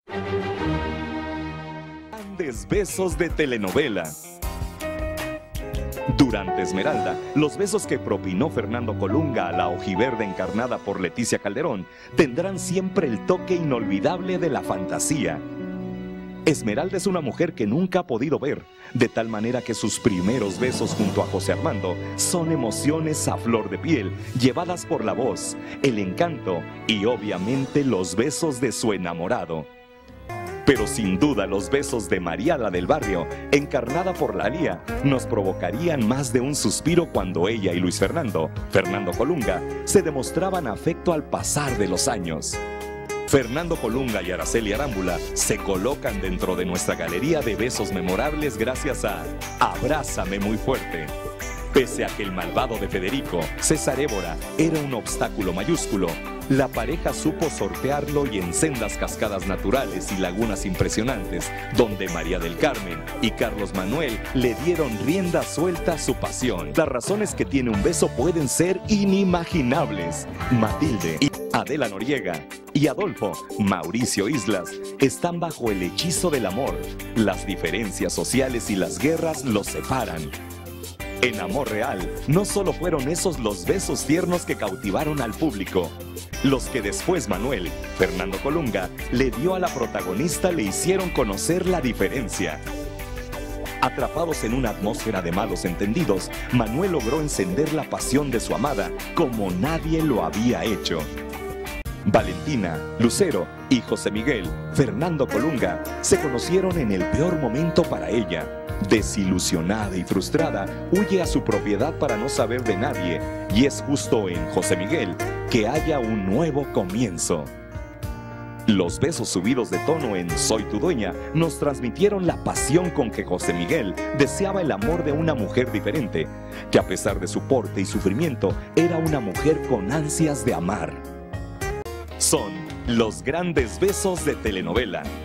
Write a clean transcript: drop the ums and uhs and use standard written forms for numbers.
Grandes besos de telenovela. Durante Esmeralda, los besos que propinó Fernando Colunga a la ojiverde encarnada por Leticia Calderón tendrán siempre el toque inolvidable de la fantasía. Esmeralda es una mujer que nunca ha podido ver, de tal manera que sus primeros besos junto a José Armando son emociones a flor de piel, llevadas por la voz, el encanto y obviamente los besos de su enamorado. Pero sin duda los besos de María la del Barrio, encarnada por Lalía, nos provocarían más de un suspiro cuando ella y Luis Fernando Colunga, se demostraban afecto al pasar de los años. Fernando Colunga y Araceli Arámbula se colocan dentro de nuestra galería de besos memorables gracias a Abrázame muy fuerte. Pese a que el malvado de Federico, César Évora, era un obstáculo mayúsculo, la pareja supo sortearlo y en sendas cascadas naturales y lagunas impresionantes, donde María del Carmen y Carlos Manuel le dieron rienda suelta a su pasión. Las razones que tiene un beso pueden ser inimaginables. Matilde, Adela Noriega y Adolfo, Mauricio Islas, están bajo el hechizo del amor. Las diferencias sociales y las guerras los separan. En Amor Real, no solo fueron esos los besos tiernos que cautivaron al público. Los que después Manuel, Fernando Colunga, le dio a la protagonista le hicieron conocer la diferencia. Atrapados en una atmósfera de malos entendidos, Manuel logró encender la pasión de su amada como nadie lo había hecho. Valentina, Lucero y José Miguel, Fernando Colunga, se conocieron en el peor momento para ella. Desilusionada y frustrada, huye a su propiedad para no saber de nadie, y es justo en José Miguel que haya un nuevo comienzo. Los besos subidos de tono en Soy tu dueña nos transmitieron la pasión con que José Miguel deseaba el amor de una mujer diferente, que a pesar de su porte y sufrimiento, era una mujer con ansias de amar. Son los grandes besos de telenovela.